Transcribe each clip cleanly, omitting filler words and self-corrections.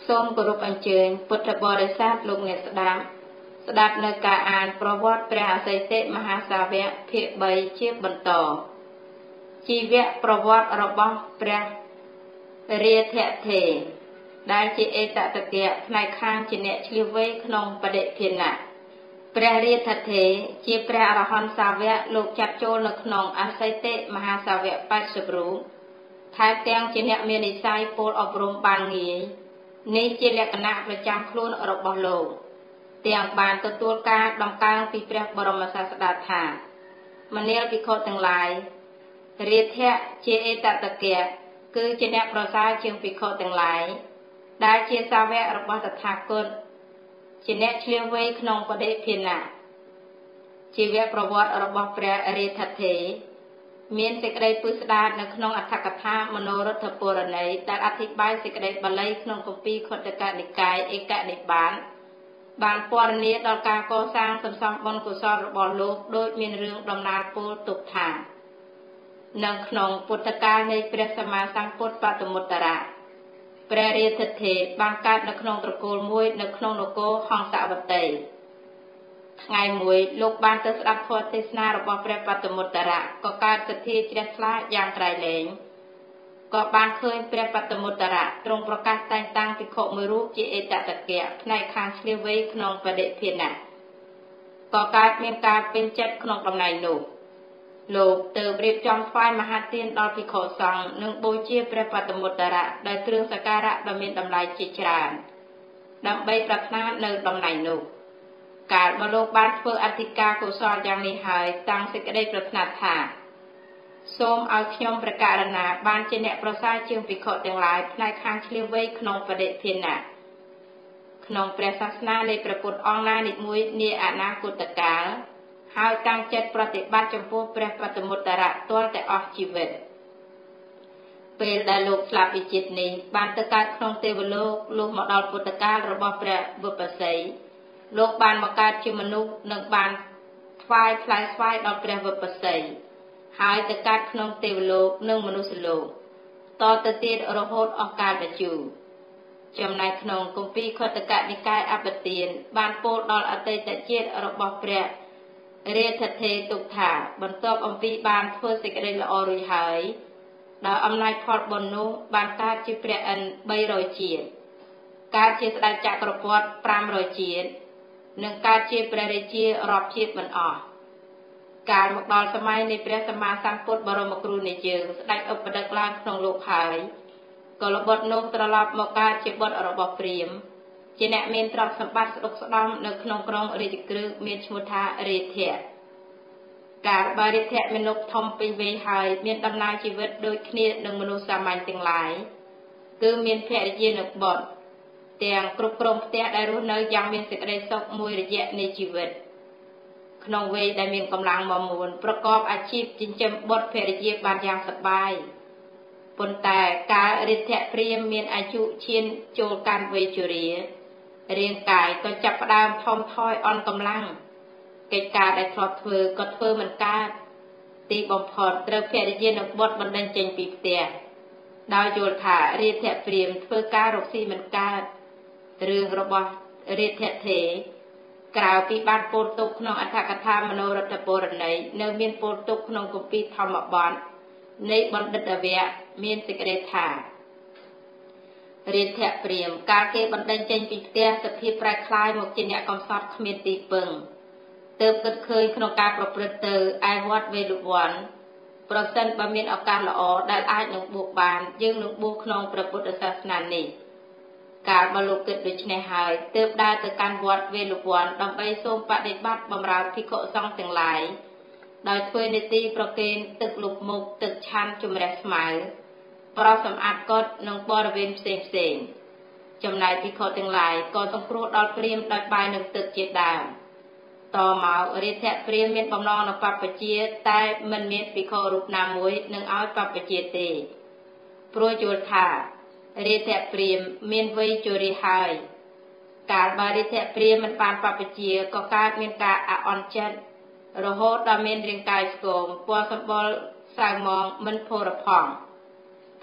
សូមគោរពអញ្ជើញពុទ្ធបរិស័ទលោកអ្នកស្ដាប់នៅការអានប្រវត្តិព្រះអសិតិមហាសាវកភាគ3ជាបន្តជីវប្រវត្តិរបស់ព្រះរាធថេរដែលជាអេតតកៈផ្នែកខាងជាអ្នកឆ្លៀសវៃក្នុងបដិភិនៈព្រះរាធថេរជាព្រះអរហន្តសាវកលោកចាត់ចូលនៅក្នុងអសិតិមហាសាវក80រូបថែមទាំងជាអ្នកមាននិស្ស័យពោលអប់រំបានងាយនេះជាលក្ខណៈប្រចាំខ្លួនរបស់លោកទាំងបានទទួលការដំកើងពីព្រះបរមសាស្តាថាមនាលភិក្ខុទាំងឡាយរាធៈជាអេតតកៈគឺជាអ្នកប្រសើរជាងភិក្ខុទាំងឡាយដែលជាសាវករបស់តថាគតជាអ្នកឆ្លៀសវៃក្នុងបដិភិនៈជីវប្រវត្តិរបស់ព្រះរាធថេរមានសេចក្តីពិស្ដារនៅក្នុងអត្ថកថាមនោរដ្ឋពរណីដែលអធិប្បាយសេចក្តីបាលីក្នុងគម្ពីរខុទ្ទកនិកាយឯកនិបាតបានពណ៌នាដល់ការកសាងសន្សំបុណ្យកុសលរបស់លោកដោយមានរឿងដំណាលពោលទុកថានៅក្នុងពុទ្ធកាលនៃព្រះសម្មាសម្ពុទ្ធបរមត្តរៈព្រះរាធថេរបានកើតនៅក្នុងត្រកូលមួយនៅក្នុងនគរហង្សវតីថ្ងៃមួយលោកបានទៅស្ដាប់ធម៌ទេសនារបស់ព្រះបរមត្តរៈក៏កើតសទ្ធាជ្រះថ្លាយ៉ាងក្រៃលែងក៏បានឃើញព្រះបរមត្តរៈទ្រង់ប្រកាសតែងតាំងភិក្ខុមួយរូបជាអេតតកៈផ្នែកខាងឆ្លៀសវៃក្នុងបដិភិនៈក៏កើតមានការពេញចិត្តក្នុងតំណែងនោះលោកទៅរៀបចំថ្វាយមហាទានដល់ភិក្ខុសង្ឃនិងបូជាព្រះបរមត្តរៈដោយគ្រឿងសក្ការៈដ៏មានតម្លៃជាច្រើនដើម្បីប្រាថ្នានៅតំណែងនោះកាលមកលោកបានធ្វើអធិការកុសលយ៉ាងនេះហើយតាំងសេចក្តីប្រាថ្នាថាសូមឲ្យខ្ញុំប្រកាសណាបានជាអ្នកប្រសើរជាងភិក្ខុទាំងឡាយផ្នែកខាងឆ្លៀសវៃក្នុងបដិភិនៈក្នុងព្រះសាសនានៃព្រះពុទ្ធអង្គណានិមួយនាអនាគតកាលហើយតាំងចិត្តប្រតិបត្តិចំពោះព្រះបរមត្តរៈទាល់តែអស់ជីវិតពេលដែលលោកស្លាប់ពីជាតិនេះបានទៅកើតក្នុងទេវលោកលុះមកដល់ពុទ្ធកាលរបស់ព្រះវិបស្សីលោកបានមកកើតជាមនុស្សនិងបានថ្វាយផ្លែស្វាយដល់ព្រះវិបស្សីហើយទៅកើតក្នុងទេវលោកនិងមនុស្សលោកតទៅទៀតរហូតអស់កាលបញ្ជូរចំណែកក្នុងគម្ពីរខុទ្ទកនិកាយអបទានបានពោលដល់អតីតជាតិរបស់ព្រះរាធថេរទុកថាបន្ទាប់អំពីបានធ្វើសេចក្តីល្អរួចហើយដោយអំណាចផលបុណ្យនោះបានកើតជាព្រះឥន្ទ300ជាតិកើតជាស្ដេចចក្រពត្តិ500ជាតិនិងកើតជាព្រះរាជារាប់ជាតិមិនអស់កាលមកដល់សម័យនៃព្រះសម្មាសម្ពុទ្ធបរមគ្រូនៃយើងស្ដេចឧបដឹកឡើងក្នុងលោកហើយក៏ល្បុតនោះត្រឡប់មកកើតជាបុត្ររបស់ព្រាហ្មណ៍ជាអ្នកមានទ្រព្យសម្បត្តិស្ដុកស្ដម្ភនៅក្នុងក្រុងរាជក្រឹសមានឈ្មោះថារាធៈកាលបើរាធៈមានុបធំពេញវ័យហើយមានដំណើរជីវិតដូចគ្នានឹងមនុស្សសាមញ្ញទាំងឡាយគឺមានភរិយានិងបុត្រទាំងគ្រប់គ្រងផ្ទះដែលរស់នៅយ៉ាងមានសេចក្តីសុខមួយរយៈនៃជីវិតក្នុងវ័យដែលមានកម្លាំងមាំមួនប្រកបអាជីពចិញ្ចឹមបុត្រភរិយាបានយ៉ាងសប្បាយប៉ុន្តែកាលរាធៈព្រាហ្មណ៍មានអាយុឈានចូលកាន់វ័យជរារាងកាយក៏ចាប់ផ្ដើមថមថយអន់កម្លាំងកិច្ចការដែលធ្លាប់ធ្វើក៏ធ្វើមិនកើតទីបំផុតត្រូវភរិយានិងបុត្របណ្ដេញចេញពីផ្ទះដោយយល់ថារាធៈព្រាហ្មណ៍ធ្វើការរកស៊ីមិនកើតរឿងរបស់រាធៈថេរក្រៅពីបានពោលទុកក្នុងអត្ថកថាមនោរដ្ឋពរណីនៅមានពោលទុកក្នុងគម្ពីរធម្មបទនៃបណ្ឌិតវៈមានសេចក្តីថារាធៈព្រាហ្មណ៍កាលគេបណ្ដេញចេញពីផ្ទះសភាពប្រែคล้ายមកជាអ្នកកំសត់គ្មានទីពឹងទើបគិតឃើញក្នុងការប្រព្រឹត្តទៅឯវត្តវេលវ័នប្រសិនបើមានឱកាសល្អដែលអាចនឹងបួសបានយើងនឹងបួសក្នុងព្រះពុទ្ធសាសនានេះកាលបើលោកគិតដូច្នេះហើយទើបដើរទៅកាន់វត្តវេលវ័នដើម្បីសូមបដិបត្តិបម្រើភិក្ខុសង្ឃទាំងឡាយដោយធ្វើនីតិប្រគេនទឹកលុបមុខទឹកឆាន់ជំរះស្មៅប្រសម្អាតកុដិនិងបរិវេណផ្សេងចំណែកភិក្ខុទាំងឡាយក៏សង្គ្រោះដល់ព្រាហ្មណ៍ដោយបាយនិងទឹកជាដើមតមករាធៈព្រាហ្មណ៍មានបំណងនៅបព្វជិតែមិនមានភិក្ខុរូបណាមួយនឹងឲ្យបព្វជិទេព្រោះយល់ថារាធៈព្រាហ្មណ៍មានវ័យជរាហើយកាលបើរាធៈព្រាហ្មណ៍មិនបានបព្វជិក៏កើតមានការអាអន់ចិត្តរហូតដល់មានរាងកាយស្គមពណ៌សម្បុរសៅហ្មងមិនផូរផង់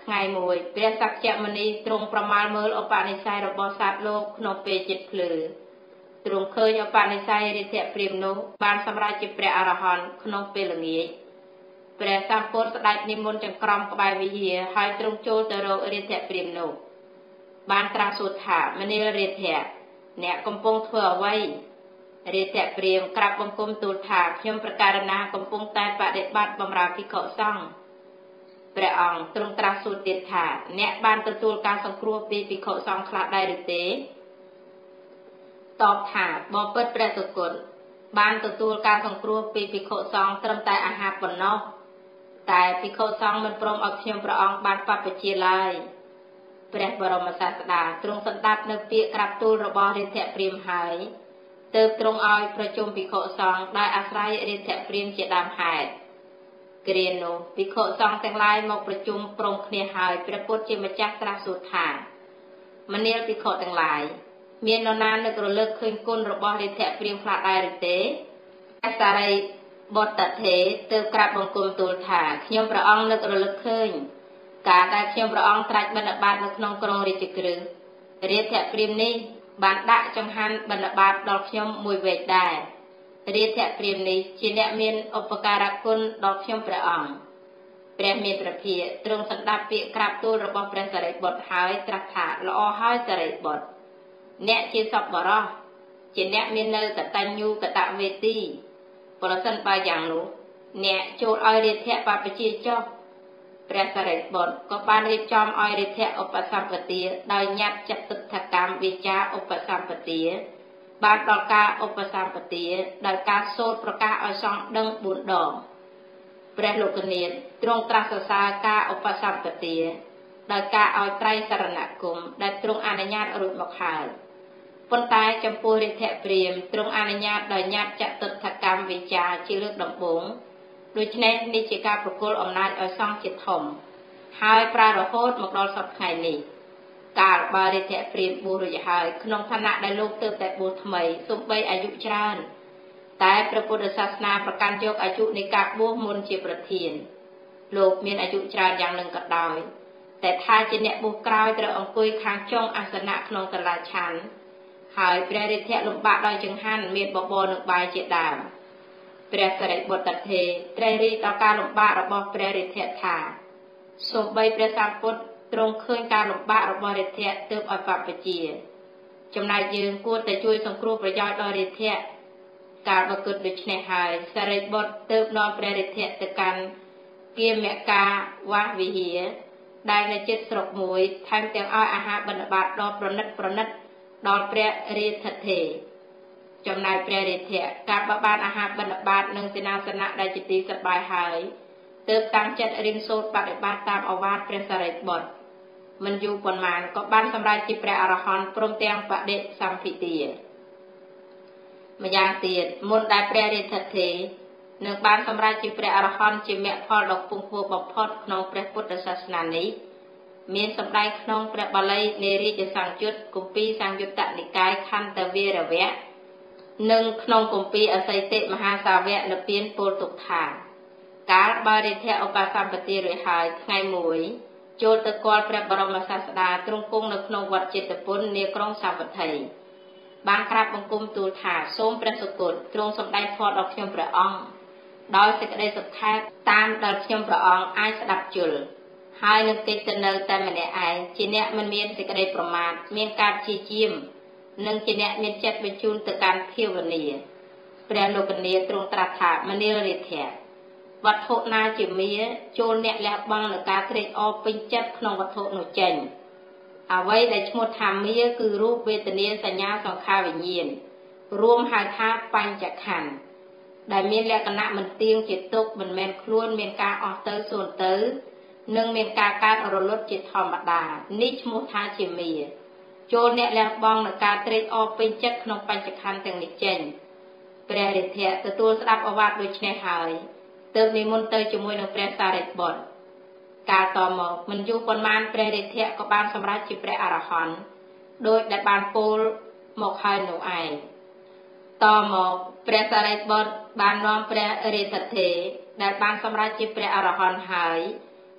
ថ្ងៃមួយព្រះសក្យមុនីទ្រង់ប្រមាលមើលឧបនិស្ស័យរបស់សត្វលោកក្នុងពេលចិត្តភ្លឺទ្រង់ឃើញឧបនិស្ស័យរាធៈព្រាហ្មណ៍នោះបានសម្រេចជាព្រះអរហន្តក្នុងពេលល្ងាចព្រះសម្ពុទ្ធស្ដេចនិមន្តទាំងក្រុមក្បែរវិហារហើយទ្រង់ចូលទៅរករាធៈព្រាហ្មណ៍នោះបានត្រាស់សួរថាមនាលរាធៈអ្នកកំពុងធ្វើអ្វីរាធៈព្រាហ្មណ៍ក្រាបបង្គំទូលថាខ្ញុំប្រកាសណាកំពុងតែបដិបត្តិបម្រើភិក្ខុសង្ឃព្រះអង្គទ្រង់ត្រាស់សួរទៀតថាអ្នកបានទទួលការសង្គ្រោះពីភិក្ខុសង្ឃខ្លះដែរឬទេតបថាបបិទ្ធព្រះសុគតបានទទួលការសង្គ្រោះពីភិក្ខុសង្ឃត្រឹមតែអាហារប៉ុណ្ណោះតែភិក្ខុសង្ឃមិនព្រមឲ្យខ្ញុំព្រះអង្គបានបព្វជិឡើយព្រះបរមសាស្តាទ្រង់សន្តាប់នៅពាក្យក្រាបទូលរបស់រាធៈព្រាហ្មណ៍ហើយទើបទ្រង់ឲ្យប្រជុំភិក្ខុសង្ឃដោយអាស្រ័យរាធៈព្រាហ្មណ៍ជាដើមហេតុគ្រានោះភិក្ខុសង្ឃទាំងឡាយមកប្រជុំព្រមគ្នាហើយព្រះពុទ្ធជាម្ចាស់ត្រាស់សួរថាមនាលភិក្ខុទាំងឡាយមាននរណានឹករលឹកឃើញគុណរបស់រាធៈព្រាហ្មណ៍ខ្លះដែរឬទេអសារីបុត្រថេរទើបក្រាបបង្គំទូលថាខ្ញុំព្រះអង្គនឹករលឹកឃើញកាលដែលខ្ញុំព្រះអង្គត្រាច់បិណ្ឌបាតនៅក្នុងក្រុងរាជក្រឹសរាធៈព្រាហ្មណ៍នេះបានដាក់ចង្ហាន់បិណ្ឌបាតដល់ខ្ញុំមួយវែកដែររាធៈព្រាហ្មណ៍នេះជាអ្នកមានឧបការៈគុណដល់ខ្ញុំព្រះអង្គព្រះមេព្រះភិក្ខទ្រង់សន្តាប់ពាក្យក្រាបទូលរបស់ព្រះសារីបុត្រហើយត្រាស់ថាល្អហើយសារីបុត្រអ្នកជាសប្បុរសជាអ្នកមាននៅកតញ្ញូកតវេទីប្រសិនបើយ៉ាងនោះអ្នកចូលឲ្យរាធៈបព្វជិចុះព្រះសារីបុត្រក៏បានរៀបចំឲ្យរាធៈឧបសម្បទាដោយញាត់ចតុដ្ឋកម្មវិចាឧបសម្បទាបានដល់ការឧបសម្បទាដោយការសូត្រប្រកាសឲ្យសង្ឃដឹង4ដងព្រះលោកនាថទ្រង់ត្រាស់សរសើរការឧបសម្បទាដោយការឲ្យត្រៃសរណគមដែលទ្រង់អនុញ្ញាតរួចមកហើយប៉ុន្តែចំពោះរាធៈព្រាហ្មណ៍ទ្រង់អនុញ្ញាតដោយញាត់ចតុដ្ឋកម្មវិចាជាលើកដំបូងដូច្នេះនេះជាការប្រគល់អំណាចឲ្យសង្ឃជាធំហើយប្រើរហូតមកដល់សប្តាហ៍ថ្ងៃនេះកាលបើរាធៈព្រាហ្មណ៍បួសរួចហើយក្នុងឋានៈដែលលោកទើបតែបួសថ្មីសូម្បីអាយុច្រើនតែព្រះពុទ្ធសាសនាប្រកាន់យកអាយុនៃការបួសមុនជាប្រធានលោកមានអាយុច្រើនយ៉ាងនឹងក៏ដោយតែថាជាអ្នកបួសក្រោយត្រូវអង្គុយខាងចុងអាសនៈក្នុងសាលាឆាន់ហើយព្រះរាធៈលំបាកដោយចង្ហាន់មានបបរនឹងបាយជាដើមព្រះសារីបុត្រថេរត្រេះរិះដល់ការលំបាករបស់ព្រះរាធៈថាសូម្បីព្រះសម្ពុទ្ធទ្រង់ឃើញការលំបាករបស់រាធៈទើបឲ្យបព្វជិចំណែកយើងគួរតែជួយសង្គ្រោះប្រយោជន៍ដល់រាធៈកាលបើគិតដូច្នេះហើយសារីបុត្រទើបនាំព្រះរាធៈទៅកាន់គាមកាវាសវិហារដែលនៅជិតស្រុកមួយថែមទាំងឲ្យអាហារបិណ្ឌបាតដ៏ប្រណិតដល់ព្រះរាធថេរចំណែកព្រះរាធៈកាលបើបានអាហារបិណ្ឌបាតនិងសេនាសនៈដែលជាទីសប្បាយហើយទើបតាំងចិត្តរៀនសូត្របដិបត្តិតាមឱវាទព្រះសារីបុត្រមិនយូរប៉ុន្មានក៏បានសម្រេចជាព្រះអរហន្តព្រមទាំងបដិសម្ភិទាម្យ៉ាងទៀតមុនដែលព្រះរាធថេរនឹងបានសម្រេចជាព្រះអរហន្តជាមគ្គផលដ៏ខ្ពង់ខ្ពស់បំផុតក្នុងព្រះពុទ្ធសាសនានេះមានសម្ដែងក្នុងព្រះបាលីនៃរាជសង្យុត្តគម្ពីរសង្យុត្តនិកាយខន្តវីរវៈនិងក្នុងគម្ពីរអសីតិមហាសាវកនិព្វានពោលទុកថាកាលបើរាធៈឧបសម្បទារួចហើយថ្ងៃមួយចូលទៅគាល់ព្រះបរមសាស្តាទ្រង់គង់នៅក្នុងវត្តចេតពុននាក្រុងសាវត្ថីបានក្រាបបង្គំទូលថាសូមព្រះសុគតទ្រង់សម្ដែងធម៌ដល់ខ្ញុំព្រះអង្គដោយសេចក្តីសុខែបតាមដែលខ្ញុំព្រះអង្គអាចស្ដាប់ជល់ហើយនឹងកិច្ចទៅនៅតែម្នាក់ឯងជាអ្នកមិនមានសេចក្តីប្រមាទមានការព្យាយាមនិងជាអ្នកមានចិត្តបញ្ជូនទៅកាន់ភាវនាព្រះលោកនាទ្រង់ត្រាស់ថាមនាលរាធៈវត្ថុណាជាមាចូលអ្នកលះបង់នឹងការត្រេកអរពេញចិត្តក្នុងវត្ថុនោះចេញអ្វីដែលឈ្មោះថាមាគឺរូបវេទនាសញ្ញាសង្ខារវិញ្ញាណរួមហៅថាបញ្ចក្ខន្ធដែលមានលក្ខណៈមិនទៀងជាទុកមិនមែនខ្លួនមានការអស់ទៅសូន្យទៅនិងមានការកើតរលត់ជាធម្មតានេះឈ្មោះថាជាមាចូលអ្នកលះបង់នឹងការត្រេកអរពេញចិត្តក្នុងបញ្ចក្ខន្ធទាំងនេះចេញព្រះរាធៈទទួលស្ដាប់ឱវាទដូច្នេះហើយទើបនិមន្តទៅជាមួយនឹងព្រះសារីបុត្រកាលតមកមិនយូរប៉ុន្មានព្រះរាធៈក៏បានសម្រេចជាព្រះអរហន្តដោយដែលបានពោលមកហើយនោះឯងតមកព្រះសារីបុត្របាននាំព្រះរាធថេរដែលបានសម្រេចជាព្រះអរហន្តហើយ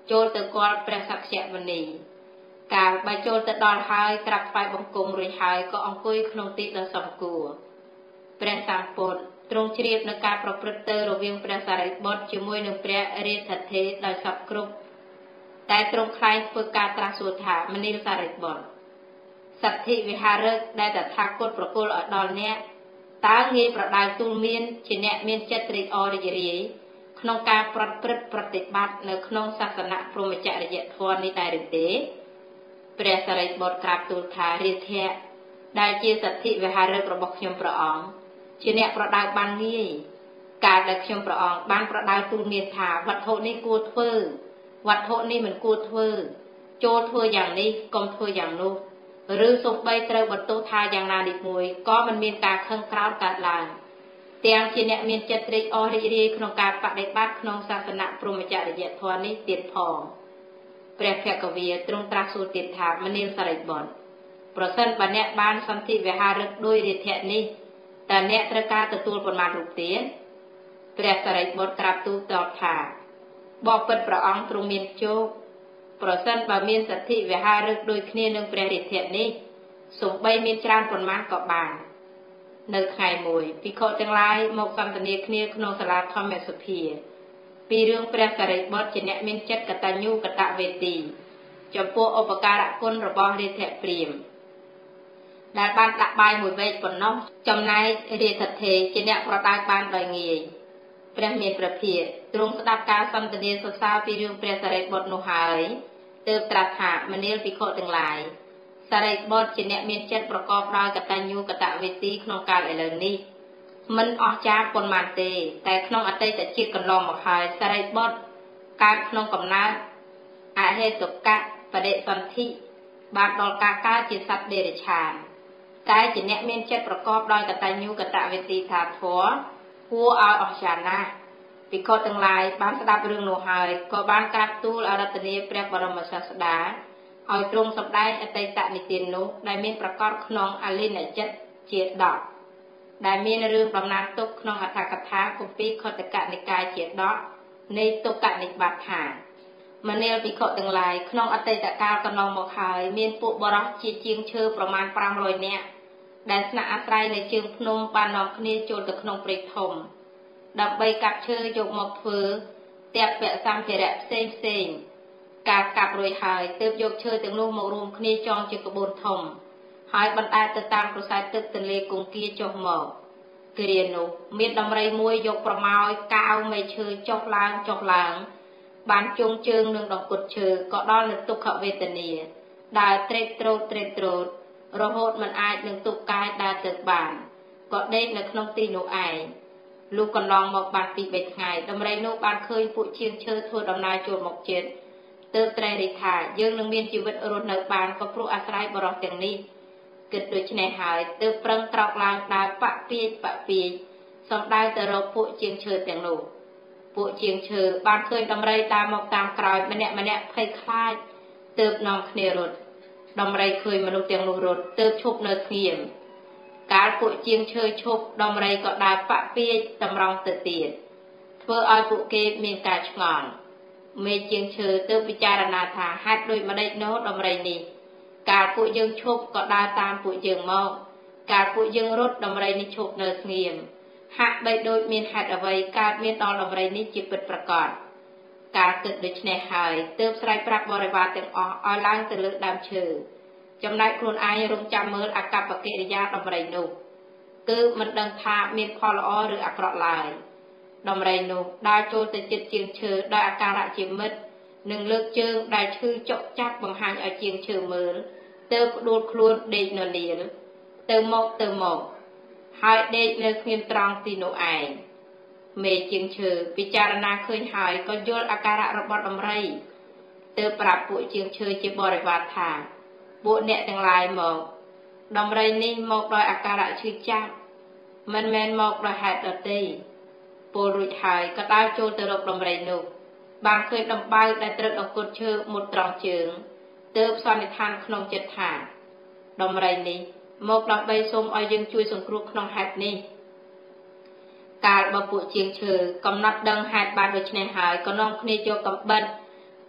ចូលទៅគាល់ព្រះសក្យមុនីកាលបើចូលទៅដល់ហើយក្រាបថ្វាយបង្គំរួចហើយក៏អង្គុយក្នុងទីដ៏សមគួរព្រះសម្ពុទ្ធទ្រង់ជ្រាបនៅការប្រព្រឹត្តទៅរវាងព្រះសារីបុត្រជាមួយនឹងព្រះរាធត្ថេដោយសពគ្រប់តែទ្រង់ខ្លែងធ្វើការត្រាស់សួរថាមនាលសារីបុត្រសទ្ធិវិហារឹកដែលតថាគតប្រគល់ឲ្យដល់អ្នកតើងាយប្រដៅទូលមានជាអ្នកមានចិត្តត្រេកអររីករាយក្នុងការប្រព្រឹត្តប្រតិបត្តិនៅក្នុងសាសនាព្រហ្មចរិយធម៌នេះដែរឬទេព្រះសារីបុត្រក្រាបទូលថារាធៈដែលជាសទ្ធិវិហារឹករបស់ខ្ញុំព្រះអង្គជាអ្នកប្រដៅបានងាយកាលដែលខ្ញុំព្រះអង្គបានប្រដៅទូលមានថាវត្ថុនេះគួរធ្វើវត្ថុនេះមិនគួរធ្វើចូលធ្វើយ៉ាងនេះកុំធ្វើយ៉ាងនោះឬសូម្បីត្រូវបន្ទោសថាយ៉ាងណានេះមួយក៏មិនមានការខឹងក្រោធកើតឡើងទាំងជាអ្នកមានចិត្តត្រេកអររីករាយក្នុងការបដិបត្តិក្នុងសាសនាព្រហ្មចរិយធម៌នេះទៀតផងព្រះភគវាទ្រង់ត្រាស់សួរទៀតថាមនាលសារីបុត្រប្រសិនបើអ្នកបានសន្ធិវិហារឹកដោយរាធៈនេះតើអ្នកត្រូវការទទួលប៉ុន្មានរូបទៀតព្រះសារីបុត្រក្រាបទូលតបថាបបិទ្ធព្រះអង្គទ្រង់មានជោគប្រសិនបើមានសទ្ធិវិហារឹកដូចគ្នានឹងព្រះរាធៈនេះសូម្បីមានច្រើនប៉ុន្មានក៏បាននៅថ្ងៃមួយភិក្ខុទាំងឡាយមកសន្ទនាគ្នាក្នុងសាលាធម្មសភាពីរឿងព្រះសារីបុត្រជាអ្នកមានចិត្តកតញ្ញូកតវេទីចំពោះឧបការៈគុណរបស់រាធៈព្រាហ្មណ៍ដែលបានដាក់បាយមួយវែកប៉ុណ្ណោះចំណែករាធត្ថេជាអ្នកប្រដៅបានដោយងាយព្រះមានព្រះភិក្ខទ្រង់ស្ដាប់ការសន្ទនាសរសើរពីរឿងព្រះសារីបុត្រនោះហើយទើបត្រាស់ថាមនាលភិក្ខុទាំងឡាយសារីបុត្រជាអ្នកមានចិត្តប្រកបដោយកតញ្ញូកតវេទីក្នុងកាលឥឡូវនេះមិនអស្ចារ្យប៉ុន្មានទេតែក្នុងអតីតជាតិកន្លងមកហើយសារីបុត្រកើតក្នុងកំណើតអហេតុកៈបដិសន្ធិបានដល់ការកើតជាសត្វដេរឆានតែជាអ្នកមានចិត្តប្រកបដោយកតញ្ញូកតវេទីថាធម៌គួរឲ្យអស្ចារ្យណាស់ភិក្ខុទាំងឡាយបានស្ដាប់រឿងនោះហើយក៏បានក្រាបទូលអារាធនាព្រះបរមសាស្តាឲ្យទ្រង់សម្ដែងអតីតនិទាននោះដែលមានប្រកបក្នុងអលិនចិត្តជា10ដែលមានរឿងដំណាលទុកក្នុងអត្ថកថាគម្ពីរខត្តកនិកាយជា10នៃទុក្កនិបាតថាមនាលភិក្ខុទាំងឡាយក្នុងអតីតកាលកន្លងមកហើយមានពួកបរិសជាជាងឈើប្រមាណ500នាក់ដែលស្នាក់អាស្រ័យនៅជើងភ្នំបាននាំគ្នាចូលទៅក្នុងព្រៃធំដើម្បីកាប់ឈើយកមកធ្វើតែពៈសម្ភារៈផ្សេងការកាប់រួចហើយទើបយកឈើទាំងនោះមករួមគ្នាចងជាក្បួនធំហើយបណ្តែតទៅតាមប្រស័យទឹកទន្លេគង្គាចុះមកគ្រានោះមានដំរីមួយយកប្រម៉ោយកាវមេឈើចុះឡើងបានជង់ជើងនឹងដង្កត់ឈើក៏ដល់នៅទុក្ខវេទនាដើរត្រេកត្រោតរហូតមិនអាចនឹងទុកកាយដើរទៅបានក៏ដេកនៅក្នុងទីនោះឯងលុះកន្លងមកបានពី3ថ្ងៃដំរីនោះបានឃើញពួកជាងឈើធ្វើដំណើរចូលមកជិតទើបត្រេករិះថាយើងនឹងមានជីវិតរស់នៅបានក៏ព្រោះអាស្រ័យបរិសទាំងនេះគិតដូច្នេះហើយទើបប្រឹងត្រោកឡើងដើរបាក់ពាយសំដៅទៅរកពួកជាងឈើទាំងនោះពួកជាងឈើបានឃើញដំរីតាមមកតាមក្រោយម្នាក់ភ័យខ្លាចទើបនាំគ្នារត់ដំរីឃើញមនុស្សទាំងនោះរត់ទើបឈប់នៅស្ងៀមកាលពួកជាងឈើឈប់ដំរីក៏ដើរបាក់ពាយតម្រង់ទៅទៀតធ្វើឲ្យពួកគេមានការឆ្ងល់មេជាងឈើទើបពិចារណាថាហេតុដូចម្ដេចណោដំរីនេះកាលពួកយើងឈប់ក៏ដើរតាមពួកយើងមកកាលពួកយើងរត់ដំរីនេះឈប់នៅស្ងៀមហាក់បីដូចមានហេតុអ្វីកើតមានដល់ដំរីនេះជាពិតប្រាកដការគិតដូច្នេះហើយទើបស្រែកប្រាប់បរិវារទាំងអស់ឲ្យឡើងទៅលើដើមឈើចំណែកខ្លួនឯងរងចាំមើលអកប្បកិរិយាដំរីនោះគឺមិនដឹងថាមានផលល្អឬអាក្រក់ឡើយដំរីនោះដើរចូលទៅជិតជាងឈើដោយអាការៈជាមិត្តនិងលើកជើងដែលឈឺចុកចាប់បង្ហាញឲ្យជាងឈើមើលទើបផ្ដួលខ្លួនដេកនលាលទៅមកហើយដេកនៅគ្មានត្រង់ទីនោះឯងមេជាងឈើពិចារណាឃើញហើយក៏យល់អាការៈរបស់ដំរីទើបប្រាប់ពួកជាងឈើជាបរិវារថាពួកអ្នកទាំងឡាយមកដំរីនេះមកដោយអាការៈឈឺចាប់មិនមែនមកដោយហេតុដទៃពលរួចហើយក៏ដើរចូលទៅរកដំរីនោះបានឃើញដំបៅដែលត្រូវអង្គត់ឈើមុតត្រង់ជើងទើបសន្និដ្ឋានក្នុងចិត្តថាដំរីនេះមកដើម្បីសូមឲ្យយើងជួយសង្គ្រោះក្នុងហេតុនេះកាលបើពួកជាងឈើកំណត់ដឹងហេតុបានដូច្នេះហើយក៏នាំគ្នាយកកំបិត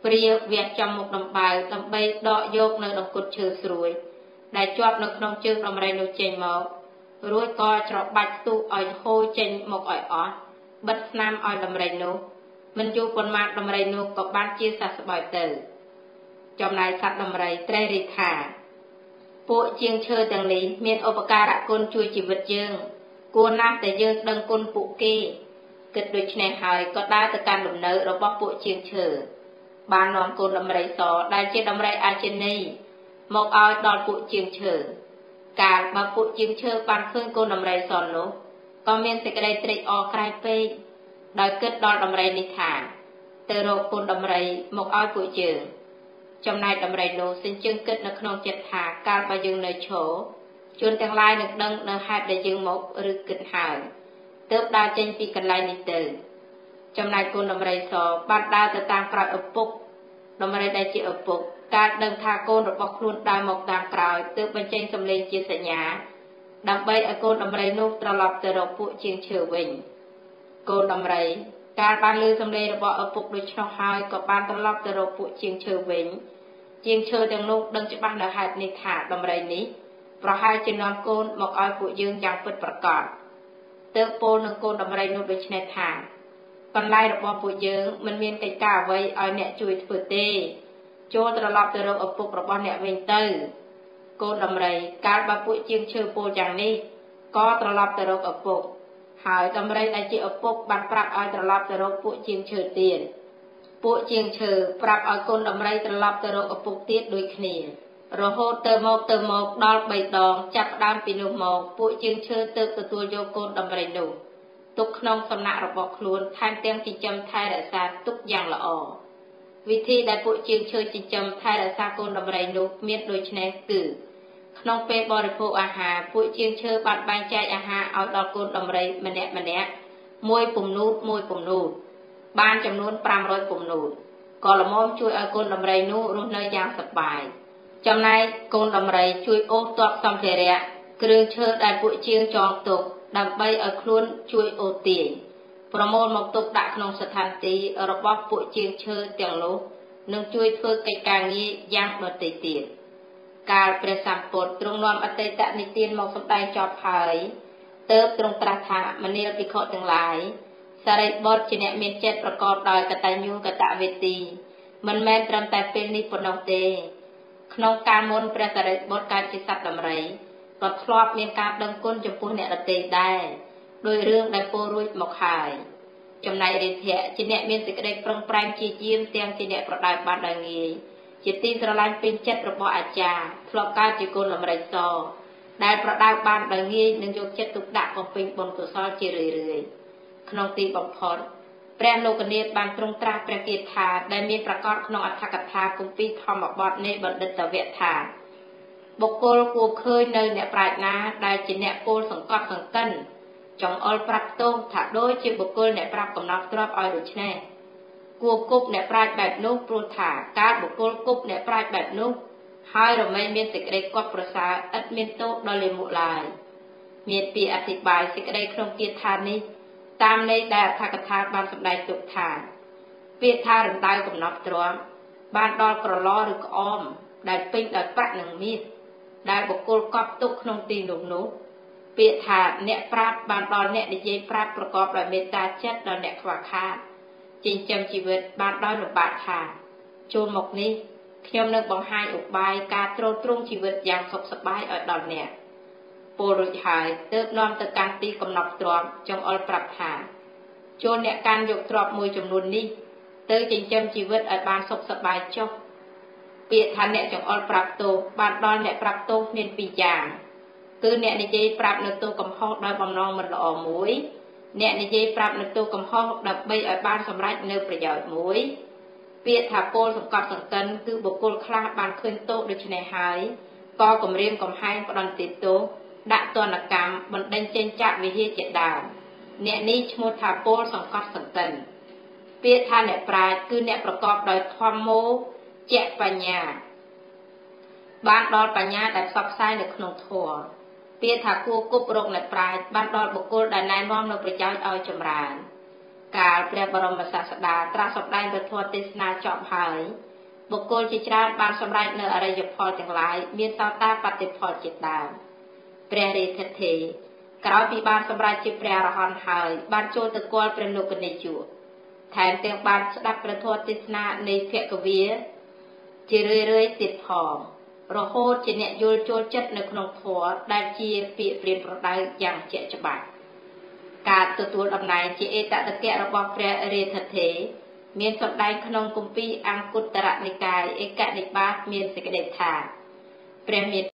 ព្រាវះចំមុខដំបៅដើម្បីដកយកនៅដង្គត់ឈើស្រួយដែលជាប់នៅក្នុងជើងដំរីនោះចេញមករួចក៏ច្របាច់ផ្ទុះឲ្យហូរចេញមកឲ្យអស់បិទស្នាមឲ្យដំរីនោះមិនយូរប៉ុន្មានដំរីនោះក៏បានជាសះស្បើយទៅចំណែកសត្វដំរីត្រេះរិះថាពួកជាងឈើទាំងនេះមានឧបការៈគុណជួយជីវិតយើងគួរណាស់តែយើងដឹងគុណពួកគេគិតដូច្នេះហើយក៏ដើរទៅកាន់លំនៅរបស់ពួកជាងឈើបាននាំកូនដំរីសដែលជាដំរីអាចេនីមកឲ្យដល់ពួកជាងឈើកាលបើពួកជាងឈើបានឃើញកូនដំរីសនោះក៏មានសេចក្តីត្រេកអរក្រៃពេកដោយគិតដល់ដំរីនេះថាទៅរកកូនដំរីមកឲ្យពួកយើងចំណែកដំរីនោះសិនជើងគិតនៅក្នុងចិត្តថាកាលបើយើងនៅឈរជួនទាំងឡាយនឹងដឹងនៅហេតុដែលយើងមកឬគិតហើយទើបដើរចេញពីកន្លែងនេះទៅចំណែកកូនដំរីសបានដើរទៅតាមក្រោយឪពុកដំរីដែលជាឪពុកកាលដឹងថាកូនរបស់ខ្លួនដើរមកតាមក្រោយទើបបញ្ចេញសំឡេងជាសញ្ញាដើម្បីឲ្យកូនដំរីនោះត្រឡប់ទៅរកពួកជាងឈើវិញកូនដំរីកាលបានឮសំឡេងរបស់ឪពុកដូច្នោះហើយក៏បានត្រឡប់ទៅរកពួកជាងឈើវិញជាងឈើទាំងនោះដឹងច្បាស់នៅហេតុនេះថាដំរីនេះប្រហែលជានាំកូនមកឲ្យពួកយើងយ៉ាងពិតប្រាកដទើបពោលនឹងកូនដំរីនោះដូច្នេះថាបន្លែរបស់ពួកយើងមិនមានកិច្ចការអ្វីឲ្យអ្នកជួយធ្វើទេចូលត្រឡប់ទៅរកឪពុករបស់អ្នកវិញទៅកូនដំរីកាលបើពួកជាងឈើពោលយ៉ាងនេះក៏ត្រឡប់ទៅរកឪពុកហើយដំរីដែលជាឪពុកបានប្រាប់ឲ្យត្រឡប់ទៅរកពួកជាងឈើទៀតពួកជាងឈើប្រាប់ឲ្យកូនដំរីត្រឡប់ទៅរកឪពុកទៀតដូចគ្នារហូតទៅមកដល់3ដងចាប់ផ្ដើមពីនោះមកពួកជាងឈើទើបទទួលយកកូនដំរីនោះទុកក្នុងសំណាក់របស់ខ្លួនថែមទាំងចិញ្ចឹមថែរក្សាទុកយ៉ាងល្អវិធីដែលពួកជាងឈើចិញ្ចឹមថែរក្សាកូនដំរីនោះមានដូចនេះគឺក្នុងពេលបរិភោគអាហារពួកជាងឈើបានបែងចែកអាហារឲ្យដល់កូនដំរីម្នាក់មួយពំនូតបានចំនួន500ពំនូតក៏ល្មមជួយឲ្យកូនដំរីនោះរស់នៅយ៉ាងសប្បាយចំណែកកូនដំរីជួយអូសទាត់សម្ភារៈគ្រឿងឈើដែលពួកជាងចងទុកដើម្បីឲ្យខ្លួនជួយអូសទាញប្រមូលមកទុកដាក់ក្នុងស្ថានទីរបស់ពួកជាងឈើទាំងនោះនឹងជួយធ្វើកិច្ចការងារយ៉ាងដទៃទៀតកាលព្រះសម្ពុទ្ធទ្រង់នាំអតីតនិទានមកសម្ដែងចប់ហើយទើបទ្រង់ត្រាស់ថាមនាលភិក្ខុទាំងឡាយសារីបុត្រជាអ្នកមានចិត្តប្រកបដោយកតញ្ញូកតវេទីមិនមែនត្រឹមតែពេលនេះប៉ុណ្ណោះទេក្នុងកាលមុនព្រះសារីបុត្រកើតជាសត្វដំរីក៏ធ្លាប់មានការដឹងគុណចំពោះអ្នកដទៃដែរដោយរឿងដែលពោលរួចមកហើយចំណែករាធៈជាអ្នកមានសេចក្តីប្រឹងប្រែងជាយាមទាំងជាអ្នកប្រដៅបានដោយងាយជាទីស្រឡាញ់ពេញចិត្តរបស់អាចារ្យធ្លាប់កើតជាកូនដំរីសដែលប្រដៅបានដោយងាយនឹងយកចិត្តទុកដាក់បំពេញបុណ្យកុសលជារឿយៗក្នុងទីបំផុតព្រះលោកនាថបានទ្រង់ត្រាស់ព្រះគាថាដែលមានប្រកាសក្នុងអត្ថកថាគម្ពីរធម្មបទនៃបណ្ឌិតវៈថាបុគ្គលគួរឃើញនៅអ្នកប្រាជ្ញាដែលជាអ្នកពោលសង្កត់សង្កិនចង្អុលប្រាប់ទោសថាដូចជាបុគ្គលអ្នកប្រាប់កំណត់ទ្រព្យឲ្យដូច្នេះគួរគប់អ្នកប្រាជ្ញបែបនោះព្រោះថាការបុគ្គលគប់អ្នកប្រាជ្ញបែបនោះហើយរមែងមានសេចក្តីកត់ប្រសើរឥតមានទោសដល់លាមកឡើយមានពាក្យអធិប្បាយសេចក្តីក្នុងគាថានេះតាមន័យដែលអត្ថកថាបានសម្ដែងទុកថាពាក្យថារំដៅកំណត់ទ្រព្យបានដល់ក្រឡឬក្អមដែលពេញដោយប្រាក់និងមាសដែលបុគ្គលកប់ទុកក្នុងទីនោះពាក្យថាអ្នកប្រាប់បានដល់អ្នកនិយាយប្រាប់ប្រកបដោយមេត្តាចិត្តដល់អ្នកខ្វះខាតចិញ្ចឹមជីវិតបានដោយលំបាកថាចូលមកនេះខ្ញុំនឹងបង្ហាញឧបាយការទ្រទ្រង់ជីវិតយ៉ាងសុខសប្បាយឲ្យដល់អ្នកពលរួចហើយទើបនាំទៅកាន់ទីកំណត់ទ្រព្យចង្អុលប្រាប់ថាចូលអ្នកកាន់យកទ្រព្យមួយចំនួននេះទៅចិញ្ចឹមជីវិតឲ្យបានសុខសប្បាយចុះពាក្យថាអ្នកចង្អុលប្រាប់ទោសបានដល់អ្នកប្រាប់ទោសមានពីរយ៉ាងគឺអ្នកនិយាយប្រាប់នៅទោសកំហុសដោយបំណងមិនល្អមួយអ្នកនិយាយប្រាប់នៅទោសកំហុសដើម្បីឲ្យបានសម្រេចនៅប្រយោជន៍មួយពាក្យថាពលសង្កត់សង្កិនគឺបុគ្គលខ្លះបានឃើញទោសដូច្នេះហើយក៏គម្រាមកំហែងផ្ដន្ទាទោសដាក់ទណ្ឌកម្មបណ្ដេញចេញចាកវិហារជាដើមអ្នកនេះឈ្មោះថាពលសង្កត់សង្កិនពាក្យថាអ្នកប្រាជ្ញគឺអ្នកប្រកបដោយធម្មោចៈបញ្ញាបានដល់បញ្ញាដែលផ្សព្វផ្សាយនៅក្នុងធម៌ពាក្យថាគួរគប់រកអ្នកប្រាជ្ញបានដល់បុគ្គលដែលណែនាំនៅប្រយោជន៍ឲ្យចម្រើនកាលព្រះបរមសាស្តាត្រាស់សម្ដែងពធទេសនាចប់ហើយបុគ្គលជាច្រើនបានសម្រេចនៅអរិយផលទាំងឡាយមានសោតាបត្តិផលជាដើមព្រះរាជធេក្រោយពីបានសម្រេចជាព្រះអរហន្តហើយបានចូលទៅគាល់ព្រះលោកនេយុថែមទាំងបានស្ដាប់ព្រះធម៌ទេសនានៃភគវាជារឿយៗទៀតផងរហូតជាអ្នកយល់ចូលចិត្តនៅក្នុងធម៌ដែលជាពាក្យព្រានប្រដៅយ៉ាងជាក់ច្បាស់ការទទួលតំណែងជាអេតតកៈរបស់ព្រះរាជធេមានសម្ដែងក្នុងគម្ពីរអង្គុត្តរនិកាយឯកនិបាតមានសេចក្តីថាព្រះមេត្